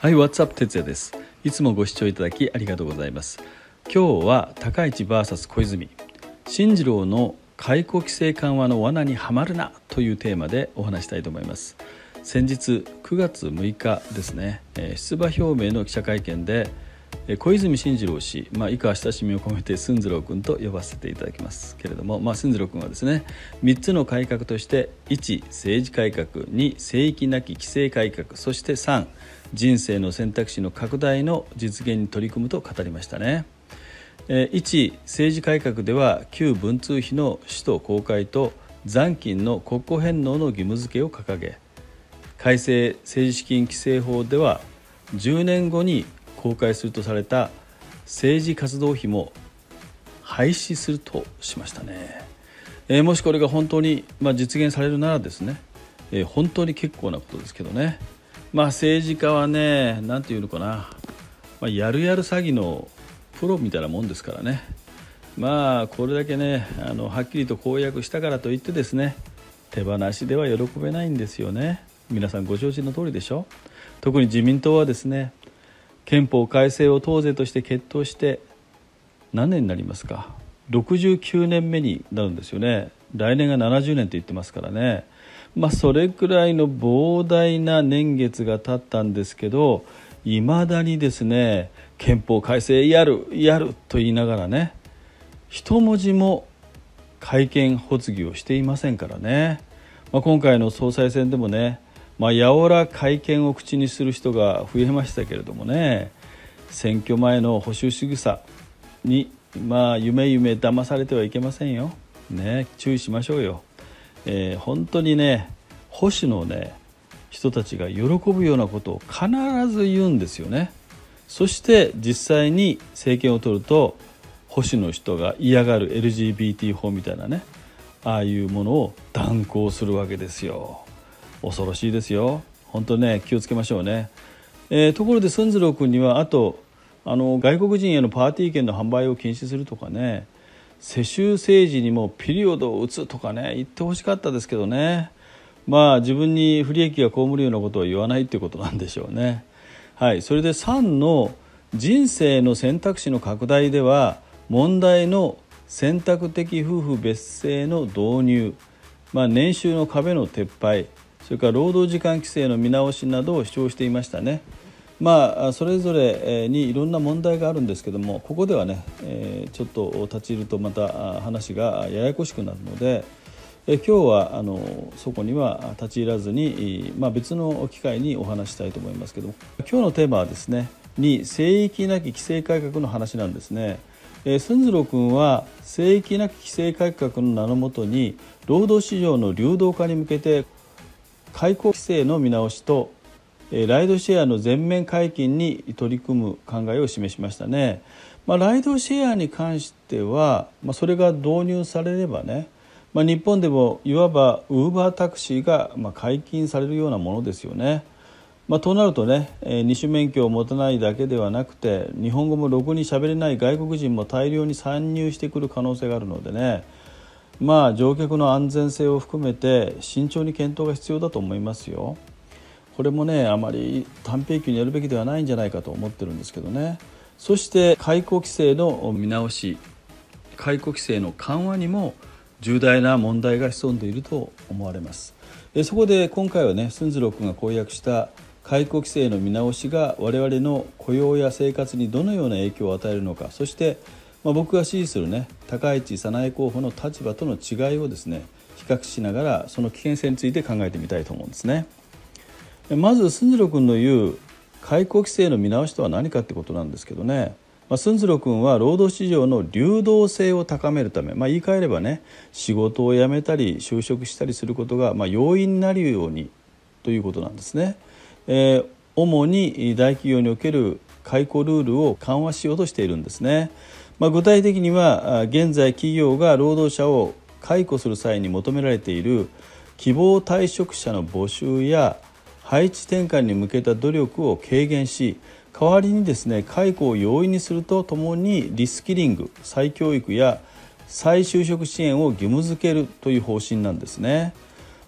はい、What's up 哲也です。いつもご視聴いただきありがとうございます。今日は高市 VS 小泉、進次郎の解雇規制緩和の罠にはまるなというテーマでお話したいと思います。先日9月6日ですね、出馬表明の記者会見で小泉進次郎氏、以下親しみを込めて進次郎君と呼ばせていただきますけれども、進次郎君はですね、3つの改革として1、政治改革、2、聖域なき規制改革、そして3、人生の選択肢の拡大の実現に取り組むと語りましたね。1、政治改革では旧文通費の使途公開と残金の国庫返納の義務付けを掲げ、改正政治資金規正法では10年後に公開するとされた政治活動費も廃止するとしましたね。もしこれが本当に実現されるならですね、本当に結構なことですけどね。政治家はね、なんていうのかな、やるやる詐欺のプロみたいなもんですからね。これだけね、はっきりと公約したからといってですね、手放しでは喜べないんですよね。皆さんご承知の通りでしょ。特に自民党はですね、憲法改正を党税として決闘して何年になりますか、69年目になるんですよね。来年が70年と言ってますからね。それくらいの膨大な年月が経ったんですけど、いまだにですね、憲法改正やると言いながらね、一文字も改憲発議をしていませんからね。今回の総裁選でもね、やおら改憲を口にする人が増えましたけれどもね、選挙前の保守仕草に夢騙されてはいけませんよ、注意しましょうよ。本当にね、保守の人たちが喜ぶようなことを必ず言うんですよね。そして実際に政権を取ると、保守の人が嫌がる LGBT 法みたいなね、ああいうものを断行するわけですよ。恐ろしいですよ。本当ね、気をつけましょうね。ところで進次郎君には、あと外国人へのパーティー券の販売を禁止するとかね、世襲政治にもピリオドを打つとかね、言ってほしかったですけどね。自分に不利益が被るようなことは言わないっていうことなんでしょうね。はい、それで3の人生の選択肢の拡大では、問題の選択的夫婦別姓の導入、年収の壁の撤廃、それから労働時間規制の見直しなどを主張していましたね。それぞれにいろんな問題があるんですけども、ここではね、ちょっと立ち入るとまた話がややこしくなるので、今日はそこには立ち入らずに、別の機会にお話したいと思いますけども、今日のテーマはですね、2、聖域なき規制改革の話なんですね。進次郎君は聖域なき規制改革の名のもとに、労働市場の流動化に向けて解雇規制の見直しとライドシェアの全面解禁に取り組む考えを示しましたね。ライドシェアに関しては、それが導入されればね、日本でもいわばウーバータクシーが解禁されるようなものですよね。となるとね、二種免許を持たないだけではなくて、日本語もろくに喋れない外国人も大量に参入してくる可能性があるのでね、乗客の安全性を含めて慎重に検討が必要だと思いますよ。これもね、あまり短平期にやるべきではないんじゃないかと思ってるんですけどね。そして解雇規制の見直し、解雇規制の緩和にも重大な問題が潜んでいると思われます。そこで今回はね、進次郎君が公約した解雇規制の見直しが我々の雇用や生活にどのような影響を与えるのか、そして僕が支持するね、高市早苗候補の立場との違いをですね、比較しながらその危険性について考えてみたいと思うんですね。まず進次郎君の言う解雇規制の見直しとは何かってことなんですけどね、進次郎君は労働市場の流動性を高めるため、言い換えればね、仕事を辞めたり就職したりすることが容易になるようにということなんですね。主に大企業における解雇ルールを緩和しようとしているんですね。具体的には、現在企業が労働者を解雇する際に求められている希望退職者の募集や配置転換に向けた努力を軽減し、代わりにですね、解雇を容易にするとともにリスキリング、再教育や再就職支援を義務付けるという方針なんですね。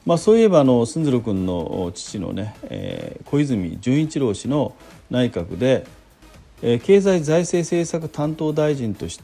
そういえば進次郎君の父のね、小泉純一郎氏の内閣で、経済財政政策担当大臣として、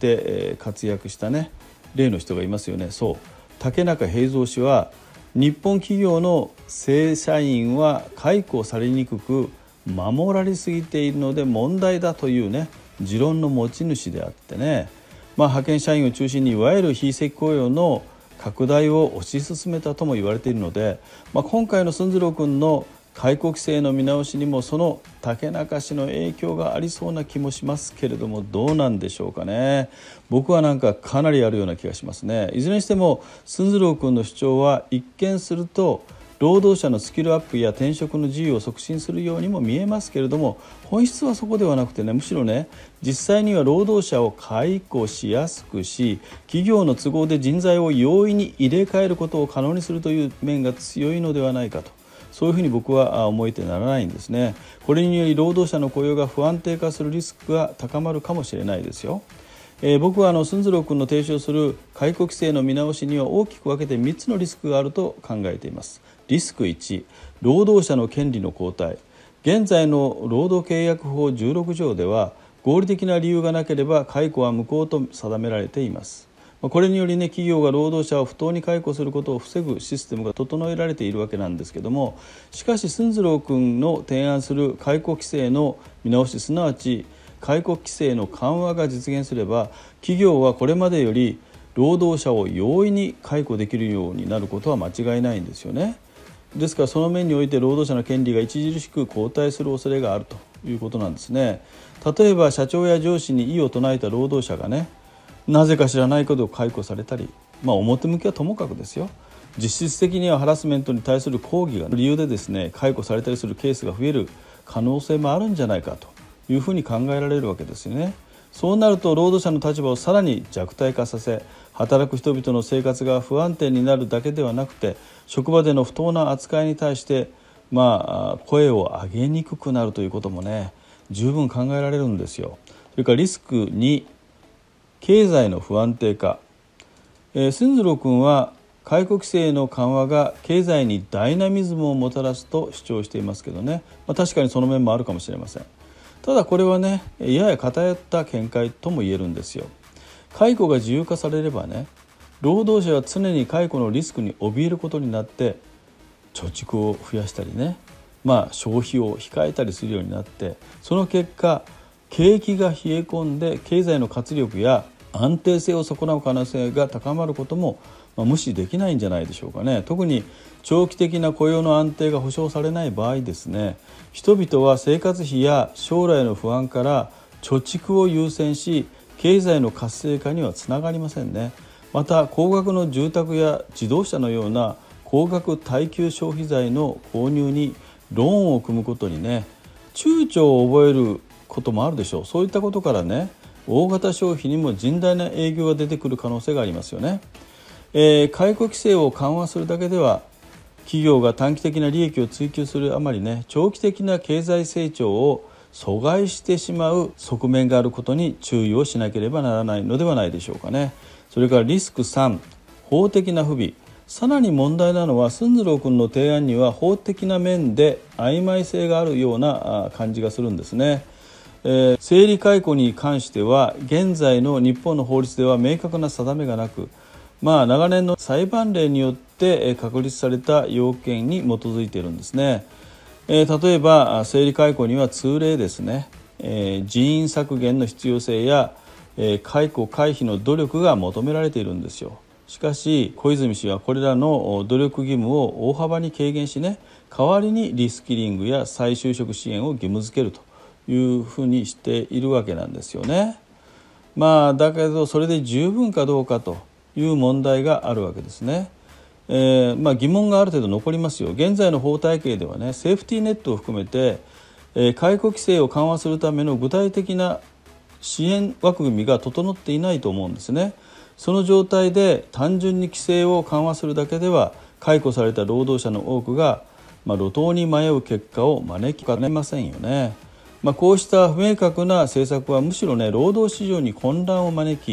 活躍したね例の人がいますよね。そう、竹中平蔵氏は日本企業の正社員は解雇されにくく守られすぎているので問題だというね持論の持ち主であってね、派遣社員を中心にいわゆる非正規雇用の拡大を推し進めたとも言われているので、今回の進次郎君の解雇規制の見直しにもその竹中氏の影響がありそうな気もしますけれども、どうなんでしょうかね。僕はかなりあるような気がしますね。いずれにしても進次郎君の主張は一見すると労働者のスキルアップや転職の自由を促進するようにも見えますけれども、本質はそこではなくてね、むしろね実際には労働者を解雇しやすくし、企業の都合で人材を容易に入れ替えることを可能にするという面が強いのではないかと、そういうふうに僕は思えてならないんですね。これにより労働者の雇用が不安定化するリスクが高まるかもしれないですよ。僕は進次郎君の提唱する解雇規制の見直しには大きく分けて3つのリスクがあると考えています。リスク1、労働者の権利の後退。現在の労働契約法16条では合理的な理由がなければ解雇は無効と定められています。これにより企業が労働者を不当に解雇することを防ぐシステムが整えられているわけなんですけども、しかし進次郎君の提案する解雇規制の見直し、すなわち解雇規制の緩和が実現すれば、企業はこれまでより労働者を容易に解雇できるようになることは間違いないんですよね。ですからその面において労働者の権利が著しく後退する恐れがあるということなんですね。例えば社長や上司に異を唱えた労働者がね、なぜか知らないことを解雇されたり、表向きはともかくですよ、実質的にはハラスメントに対する抗議が理由でですね解雇されたりするケースが増える可能性もあるんじゃないかというふうに考えられるわけですよね。そうなると労働者の立場をさらに弱体化させ、働く人々の生活が不安定になるだけではなくて、職場での不当な扱いに対して声を上げにくくなるということもね十分考えられるんですよ。それからリスク2、経済の不安定化。進次郎君は解雇規制の緩和が経済にダイナミズムをもたらすと主張していますけどね、確かにその面もあるかもしれません。ただこれはねやや偏った見解とも言えるんですよ。解雇が自由化されればね、労働者は常に解雇のリスクに怯えることになって貯蓄を増やしたりね、消費を控えたりするようになって、その結果景気が冷え込んで経済の活力や安定性を損なう可能性が高まることも無視できないんじゃないでしょうかね。特に長期的な雇用の安定が保障されない場合ですね、人々は生活費や将来の不安から貯蓄を優先し、経済の活性化にはつながりませんね。また高額の住宅や自動車のような高額耐久消費財の購入にローンを組むことにね躊躇を覚えることもあるでしょう。そういったことからね大型消費にも甚大な影響が出てくる可能性がありますよね。解雇規制を緩和するだけでは企業が短期的な利益を追求するあまりね長期的な経済成長を阻害してしまう側面があることに注意をしなければならないのではないでしょうかね。それからリスク3、法的な不備。さらに問題なのは進次郎君の提案には法的な面で曖昧性があるような感じがするんですね。生理解雇に関しては現在の日本の法律では明確な定めがなく、長年の裁判例によって確立された要件に基づいているんですね。例えば生理解雇には通例ですね、人員削減の必要性や解雇回避の努力が求められているんですよ。しかし小泉氏はこれらの努力義務を大幅に軽減しね、代わりにリスキリングや再就職支援を義務付けるというふうにしているわけなんですよね。だけどそれで十分かどうかという問題があるわけですね。疑問がある程度残りますよ。現在の法体系ではねセーフティーネットを含めて、解雇規制を緩和するための具体的な支援枠組みが整っていないと思うんですね。その状態で単純に規制を緩和するだけでは解雇された労働者の多くが、路頭に迷う結果を招きかねませんよね。こうした不明確な政策はむしろね労働市場に混乱を招き、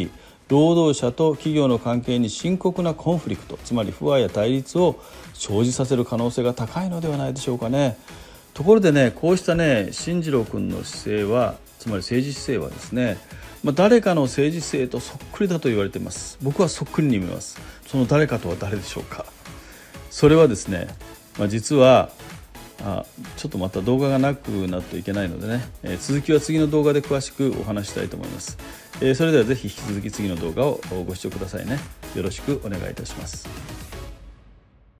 労働者と企業の関係に深刻なコンフリクト、つまり不和や対立を生じさせる可能性が高いのではないでしょうかね。ところでね、こうしたね進次郎君の姿勢は、つまり政治姿勢はですね、誰かの政治姿勢とそっくりだと言われています。僕はそっくりに見えます。その誰かとは誰でしょうか。それはですね、実はちょっとまた動画がなくなるといけないのでね、続きは次の動画で詳しくお話したいと思います。それではぜひ引き続き次の動画をご視聴くださいね。よろしくお願いいたします。